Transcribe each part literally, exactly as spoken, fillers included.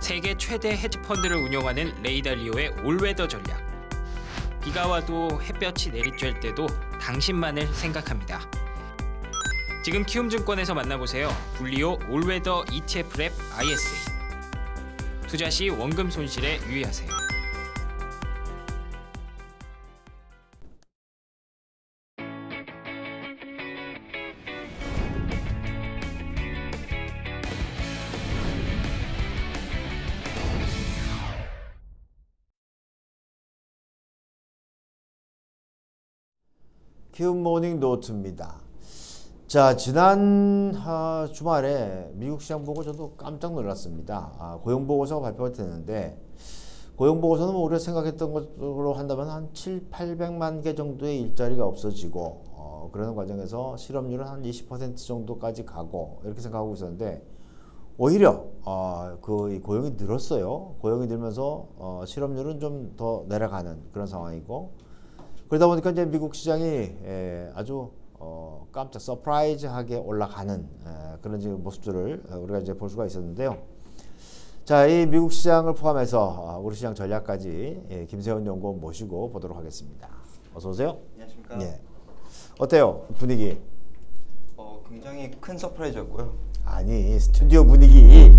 세계 최대 헤지펀드를 운영하는 레이달리오의 올웨더 전략. 비가 와도 햇볕이 내리쬐을 때도 당신만을 생각합니다. 지금 키움증권에서 만나보세요. 분리오 올웨더 이티에프 랩 아이에스에이. 투자 시 원금 손실에 유의하세요. 키움 모닝 노트입니다. 자, 지난 아, 주말에 미국 시장 보고 저도 깜짝 놀랐습니다. 아, 고용보고서가 발표가 됐는데, 고용보고서는 뭐 우리가 생각했던 것으로 한다면 한 칠팔백만 개 정도의 일자리가 없어지고, 어, 그러는 과정에서 실업률은 한 이십 퍼센트 정도까지 가고, 이렇게 생각하고 있었는데, 오히려 어, 그 고용이 늘었어요. 고용이 늘면서 어, 실업률은 좀 더 내려가는 그런 상황이고, 그러다 보니까 이제 미국 시장이 에, 아주 어, 깜짝 서프라이즈하게 올라가는 에, 그런 지금 모습들을 우리가 이제 볼 수가 있었는데요. 자, 이 미국 시장을 포함해서 어, 우리 시장 전략까지 예, 김세훈 연구원 모시고 보도록 하겠습니다. 어서 오세요. 안녕하십니까. 예. 어때요, 분위기? 어, 굉장히 큰 서프라이즈였고요. 아니, 스튜디오 분위기.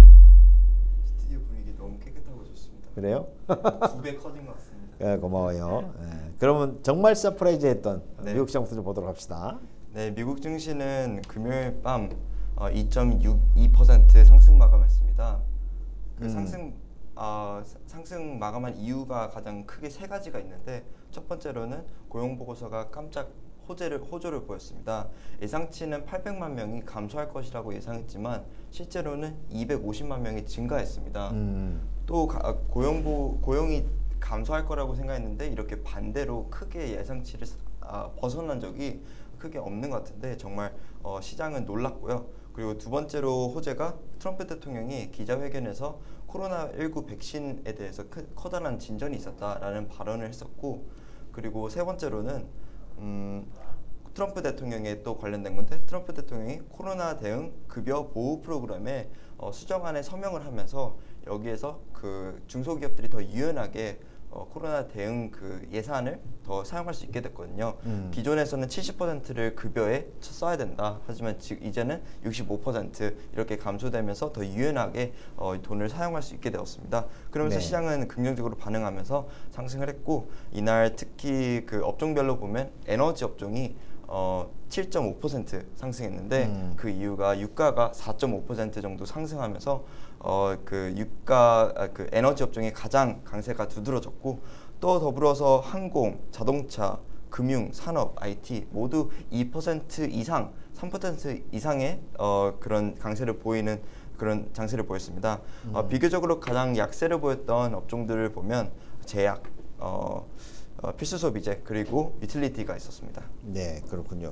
스튜디오 분위기 너무 깨끗하고 좋습니다. 그래요? 두 배 커진 것 같습니다. 예, 고마워요. 예. 그러면 정말 서프라이즈했던 네. 미국 시장부터 좀 보도록 합시다. 네, 미국 증시는 금요일 밤 어, 이 점 육이 퍼센트 상승 마감했습니다. 그 음. 상승 어, 상승 마감한 이유가 가장 크게 세 가지가 있는데, 첫 번째로는 고용 보고서가 깜짝 호재를, 호조를 보였습니다. 예상치는 팔백만 명이 감소할 것이라고 예상했지만 실제로는 이백오십만 명이 증가했습니다. 음. 또 가, 고용보, 고용이 감소할 거라고 생각했는데 이렇게 반대로 크게 예상치를 아, 벗어난 적이 크게 없는 것 같은데, 정말 어, 시장은 놀랐고요. 그리고 두 번째로 호재가 트럼프 대통령이 기자회견에서 코로나십구 백신에 대해서 크, 커다란 진전이 있었다라는 발언을 했었고, 그리고 세 번째로는 음, 트럼프 대통령에 또 관련된 건데, 트럼프 대통령이 코로나 대응 급여 보호 프로그램에 어, 수정안에 서명을 하면서 여기에서 그 중소기업들이 더 유연하게 어, 코로나 대응 그 예산을 더 사용할 수 있게 됐거든요. 음. 기존에서는 칠십 퍼센트를 급여에 써야 된다. 하지만 지, 이제는 육십오 퍼센트 이렇게 감소되면서 더 유연하게 어, 돈을 사용할 수 있게 되었습니다. 그러면서 네. 시장은 긍정적으로 반응하면서 상승을 했고, 이날 특히 그 업종별로 보면 에너지 업종이 어, 칠 점 오 퍼센트 상승했는데 음. 그 이유가 유가가 사 점 오 퍼센트 정도 상승하면서 어, 그 유가 아, 그 에너지 업종이 가장 강세가 두드러졌고, 또 더불어서 항공, 자동차, 금융, 산업, 아이티 모두 이 퍼센트 이상, 삼 퍼센트 이상의 어, 그런 강세를 보이는 그런 장세를 보였습니다. 음. 어, 비교적으로 가장 약세를 보였던 업종들을 보면 제약, 어, 어, 필수 소비재, 그리고 유틸리티가 있었습니다. 네, 그렇군요.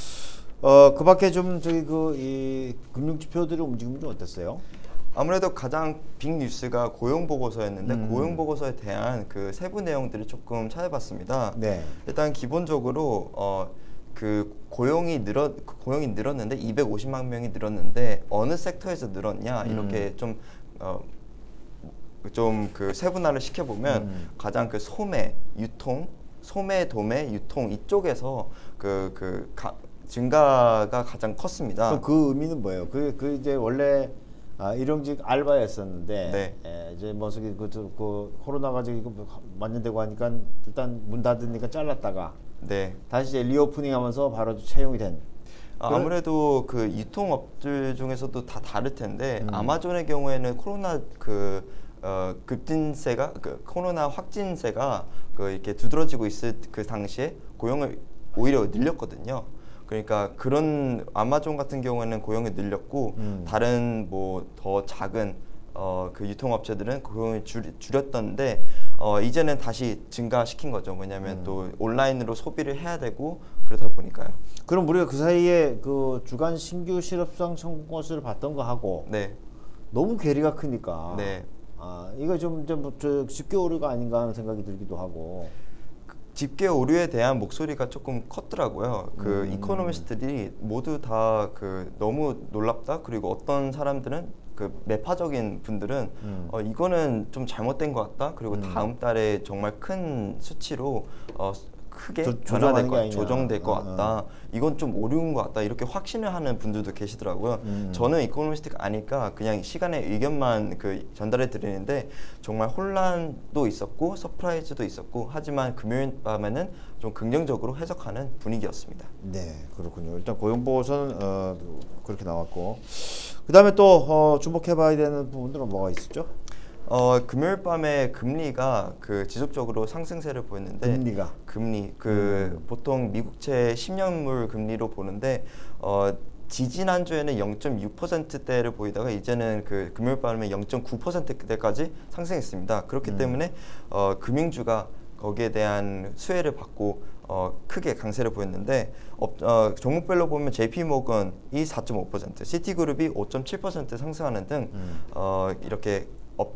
어, 그 밖에 좀 저기 그 이 금융 지표들의 움직임이 좀 어땠어요? 아무래도 가장 빅 뉴스가 고용 보고서였는데 음. 고용 보고서에 대한 그 세부 내용들을 조금 찾아봤습니다. 네. 일단 기본적으로 어, 그 고용이 늘어 고용이 늘었는데 이백오십만 명이 늘었는데 어느 섹터에서 늘었냐 이렇게 음. 좀 어, 좀 그 세분화를 시켜보면 음. 가장 그 소매, 유통, 소매, 도매, 유통 이쪽에서 그, 그 가, 증가가 가장 컸습니다. 그 의미는 뭐예요? 그, 그 이제 원래 아, 일용직 알바였었는데 네. 에, 이제 뭐 저기 그, 그, 그 코로나가 저기 만연되고 하니까 일단 문 닫으니까 잘랐다가 네. 다시 이제 리오프닝하면서 바로 채용이 된. 아, 아무래도 그 유통업들 중에서도 다 다를 텐데 음. 아마존의 경우에는 코로나 그 어, 급진세가 그 코로나 확진세가 그 이렇게 두드러지고 있을 그 당시에 고용을 오히려 늘렸거든요. 그러니까 그런 아마존 같은 경우에는 고용이 늘렸고 음. 다른 뭐 더 작은 어, 그 유통업체들은 고용을 줄, 줄였던데 어, 이제는 다시 증가시킨 거죠. 왜냐하면 음. 또 온라인으로 소비를 해야 되고 그러다 보니까요. 그럼 우리가 그 사이에 그 주간 신규 실업수당 청구 건수를 봤던 거 하고 네. 너무 괴리가 크니까 네. 아, 이거 좀, 좀 저, 쉽게 오류가 아닌가 하는 생각이 들기도 하고. 집계 오류에 대한 목소리가 조금 컸더라고요. 그 음. 이코노미스트들이 모두 다 그 너무 놀랍다. 그리고 어떤 사람들은 그 매파적인 분들은 음. 어, 이거는 좀 잘못된 것 같다. 그리고 음. 다음 달에 정말 큰 수치로 어, 크게 조- 변화될 조정하는 게 것, 아니냐. 조정될 것 어, 같다. 이건 좀 오류인 것 같다. 이렇게 확신을 하는 분들도 계시더라고요. 음. 저는 이코노미스트가 아니까 그냥 시간의 의견만 그 전달해 드리는데 정말 혼란도 있었고 서프라이즈도 있었고 하지만 금요일 밤에는 좀 긍정적으로 해석하는 분위기였습니다. 네, 그렇군요. 일단 고용 보고서는 어, 그렇게 나왔고, 그 다음에 또 어, 주목해봐야 되는 부분들은 뭐가 있었죠? 어, 금요일 밤에 금리가 그 지속적으로 상승세를 보였는데 금리가 금리 그 음. 보통 미국채 십 년물 금리로 보는데 어, 지지난 주에는 영 점 육 퍼센트대를 보이다가 이제는 그 금요일 밤에 영 점 구 퍼센트대까지 상승했습니다. 그렇기 음. 때문에 어, 금융주가 거기에 대한 수혜를 받고 어, 크게 강세를 보였는데 업, 어, 종목별로 보면 제이피모건이 사 점 오 퍼센트, 시티그룹이 오 점 칠 퍼센트 상승하는 등 음. 어, 이렇게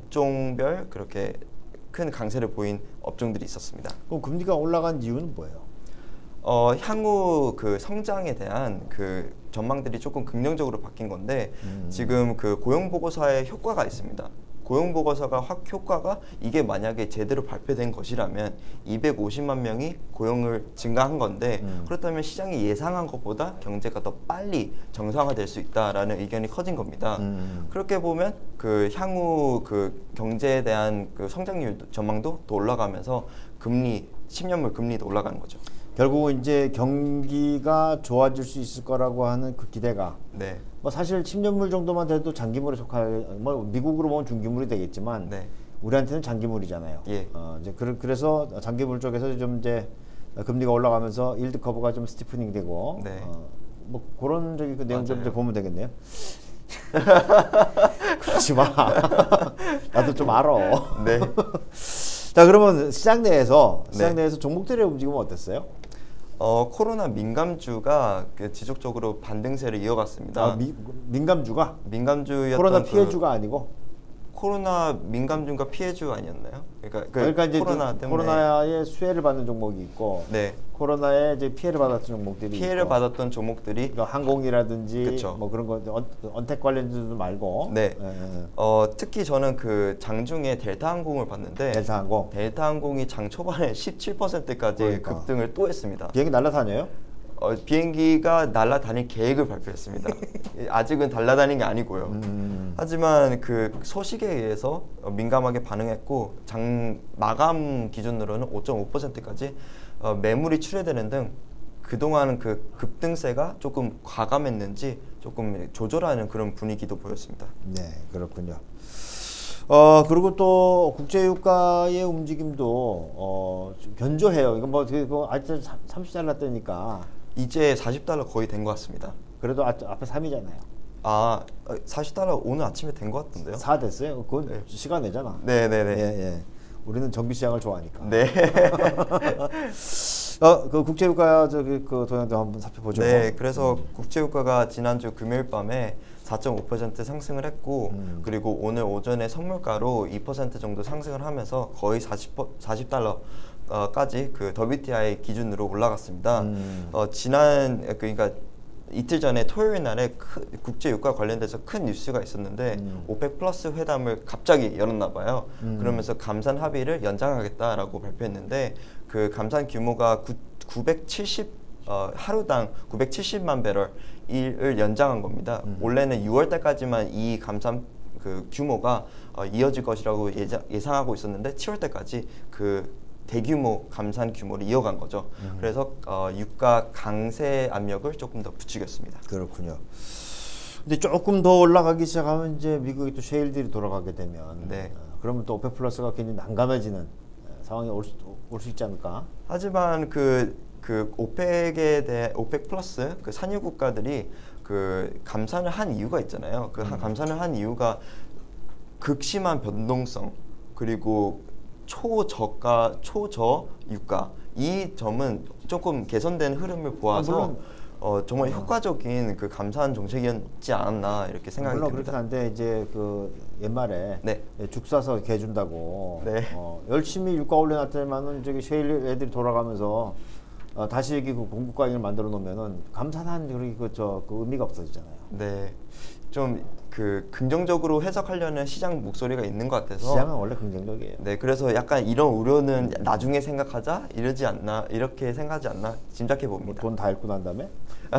업종별 그렇게 큰 강세를 보인 업종들이 있었습니다. 그럼 금리가 올라간 이유는 뭐예요? 어, 향후 그 성장에 대한 그 전망들이 조금 긍정적으로 바뀐 건데 음. 지금 그 고용 보고서에 효과가 있습니다. 고용 보고서가 확 효과가 이게 만약에 제대로 발표된 것이라면 이백오십만 명이 고용을 증가한 건데 음. 그렇다면 시장이 예상한 것보다 경제가 더 빨리 정상화될 수 있다라는 의견이 커진 겁니다. 음. 그렇게 보면 그 향후 그 경제에 대한 그 성장률 전망도 또 올라가면서 금리 십 년물 금리도 올라가는 거죠. 결국은 이제 경기가 좋아질 수 있을 거라고 하는 그 기대가 네. 뭐 사실 십 년물 정도만 돼도 장기물에 속할 뭐 미국으로 보면 중기물이 되겠지만 네. 우리한테는 장기물이잖아요. 예. 어, 이제 그, 그래서 장기물 쪽에서 좀 이제 금리가 올라가면서 일드 커브가 좀 스티프닝 되고 네. 어, 뭐 그런 저기 그 내용 좀 맞아요. 이제 보면 되겠네요. 그러지 마. 나도 좀 알아. 네. 자, 그러면 시장 내에서 시장 네. 내에서 종목들의 움직임은 어땠어요? 어, 코로나 민감주가 그 지속적으로 반등세를 이어갔습니다. 아, 미, 민감주가 민감주였던 코로나 그 피해주가 아니고 코로나 민감주가 피해주 아니었나요? 그러니까 그 그러니까 이제 코로나 그 때문에 코로나의 수혜를 받는 종목이 있고 네. 코로나에 이제 피해를 받았던 종목들이 피해를 있고. 받았던 종목들이 그러니까 항공이라든지 그쵸. 뭐 그런 거 언, 언택 관련주도 말고 네. 예, 예. 어, 특히 저는 그 장중에 델타 항공을 봤는데 델타 항공 델타 항공이 장 초반에 십칠 퍼센트까지 그러니까. 급등을 또 했습니다. 비행기 날아다녀요? 어, 비행기가 날아다닐 계획을 발표했습니다. 아직은 날아다닌 게 아니고요. 음. 하지만 그 소식에 의해서 어, 민감하게 반응했고 장 마감 기준으로는 오 점 오 퍼센트까지 어, 매물이 출회되는 등 그동안 그 급등세가 조금 과감했는지 조금 조절하는 그런 분위기도 보였습니다. 네, 그렇군요. 어 그리고 또 국제유가의 움직임도 어 좀 견조해요. 이거 뭐 어떻게 그 아직 삼십 달러대니까 이제 사십 달러 거의 된 것 같습니다. 그래도 아, 앞에 삼이잖아요. 아, 사십 달러 오늘 아침에 된 것 같던데요? 사 됐어요. 그건 네. 시간 내잖아. 네네네. 예, 예. 우리는 정규 시장을 좋아하니까. 네. 어, 그 국제유가 저기 그 동향도 한번 살펴보죠. 네, 그래서 국제유가가 지난주 금요일 밤에 사 점 오 퍼센트 상승을 했고 음. 그리고 오늘 오전에 선물가로 이 퍼센트 정도 상승을 하면서 거의 사십 달러까지 그 더블유티아이 기준으로 올라갔습니다. 음. 어, 지난 그러니까 이틀 전에 토요일 날에 크, 국제 유가 관련돼서 큰 뉴스가 있었는데 음. 오펙 플러스 회담을 갑자기 열었나 봐요. 음. 그러면서 감산 합의를 연장하겠다라고 발표했는데 그 감산 규모가 구, 구백칠십 어, 하루당 구백칠십만 배럴을 연장한 겁니다. 음. 원래는 유월 달까지만 이 감산 그 규모가 어, 이어질 것이라고 예자, 예상하고 있었는데 칠월 달까지 그 대규모 감산 규모를 이어간 거죠. 음. 그래서 어, 유가 강세 압력을 조금 더 붙이겠습니다. 그렇군요. 근데 조금 더 올라가기 시작하면 이제 미국이 또 셰일들이 돌아가게 되면 네. 어, 그러면 또 오펙 플러스가 굉장히 난감해지는 어, 상황이 올 수 올 수 있지 않을까? 하지만 그 그 오펙에 대해 오펙 플러스 그 산유 국가들이 그 감산을 한 이유가 있잖아요. 그 음. 감산을 한 이유가 극심한 변동성 그리고 초저가 초저 유가 이 점은 조금 개선된 흐름을 보아서 아, 물론 어, 정말 효과적인 그 감사한 정책이었지 않았나 이렇게 생각이 물론 듭니다. 그렇긴 한데 이제 그 옛말에 네. 죽 사서 개 준다고 네. 어, 열심히 유가 올려놨더니만은 저기 셰일 애들이 돌아가면서 어, 다시 여기 그 공급과잉을 만들어 놓으면은 감사한 그런 그저 그 의미가 없어지잖아요. 네. 좀 그 긍정적으로 해석하려는 시장 목소리가 있는 것 같아서 시장은 원래 긍정적이에요. 네, 그래서 약간 이런 우려는 나중에 생각하자 이러지 않나 이렇게 생각하지 않나 짐작해 봅니다. 돈 다 읽고 난 다음에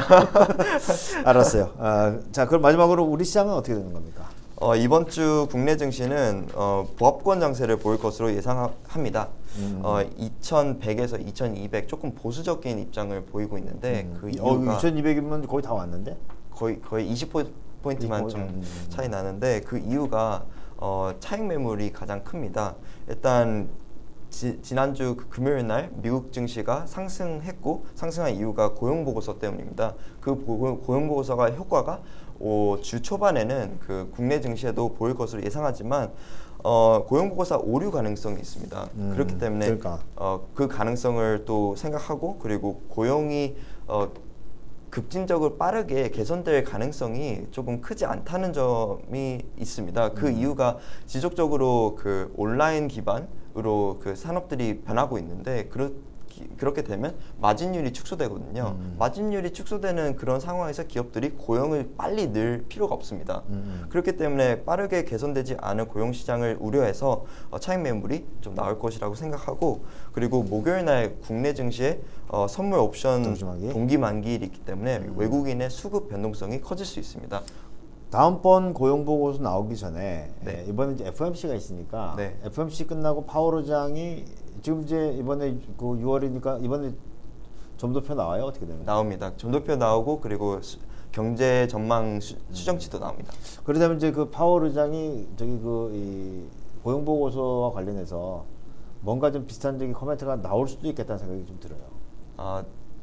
알았어요. 아, 자 그럼 마지막으로 우리 시장은 어떻게 되는 겁니까? 어, 이번 주 국내 증시는 어, 보합권 장세를 보일 것으로 예상합니다. 음. 어, 이천백에서 이천이백 조금 보수적인 입장을 보이고 있는데 음. 그 어, 이유가 이천이백이면 거의 다 왔는데? 거의 거의 이십 포인트만 이십 좀 음. 차이 나는데 그 이유가 어, 차익 매물이 가장 큽니다. 일단 지, 지난주 그 금요일 날 미국 증시가 상승했고 상승한 이유가 고용 보고서 때문입니다. 그 보, 고용 보고서가 효과가 오, 주 초반에는 그 국내 증시에도 보일 것으로 예상하지만 어, 고용 보고서 오류 가능성이 있습니다. 음, 그렇기 때문에 그러니까. 어, 그 가능성을 또 생각하고 그리고 고용이 어, 급진적으로 빠르게 개선될 가능성이 조금 크지 않다는 점이 있습니다. 그 음. 이유가 지속적으로 그 온라인 기반으로 그 산업들이 변하고 있는데 그렇 그렇게 되면 마진율이 축소되거든요. 음. 마진율이 축소되는 그런 상황에서 기업들이 고용을 빨리 늘 필요가 없습니다. 음. 그렇기 때문에 빠르게 개선되지 않은 고용 시장을 우려해서 어, 차익 매물이 좀 나올 것이라고 생각하고 그리고 목요일 날 국내 증시에 어, 선물 옵션 동기만기? 동기만기일이 있기 때문에 음. 외국인의 수급 변동성이 커질 수 있습니다. 다음번 고용 보고서 나오기 전에 네. 예, 이번에 이제 에프오엠씨가 있으니까 네. 에프오엠씨 끝나고 파월 의장이 지금 이제 이번에 그 유월이니까 이번에 점도표 나와요? 어떻게 됩니까? 나옵니다. 점도표 나오고 그리고 수, 경제 전망 수, 수정치도 나옵니다. 그러다면 이제 그 파월 의장이 저기 그 이 고용 보고서와 관련해서 뭔가 좀 비슷한 적인 코멘트가 나올 수도 있겠다는 생각이 좀 들어요. 아,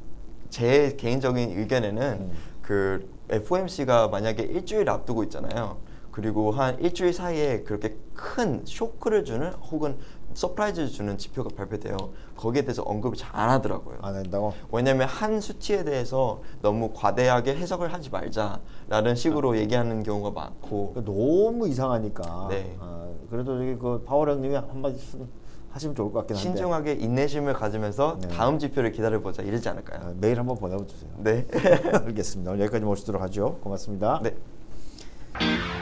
제 개인적인 의견에는 음. 그 에프오엠씨가 만약에 일주일 앞두고 있잖아요. 그리고 한 일주일 사이에 그렇게 큰 쇼크를 주는 혹은 서프라이즈를 주는 지표가 발표돼요. 거기에 대해서 언급을 잘 안 하더라고요. 안 한다고? 왜냐하면 한 수치에 대해서 너무 과대하게 해석을 하지 말자라는 식으로 아. 얘기하는 경우가 많고 너무 이상하니까. 네. 아, 그래도 저기 그 파월 형님이 한마디 하시면 좋을 것 같긴 한데. 신중하게 인내심을 가지면서 네. 다음 지표를 기다려보자 이러지 않을까요? 아, 메일 한번 보내주세요. 네. 알겠습니다. 오늘 여기까지 모시도록 하죠. 고맙습니다. 네.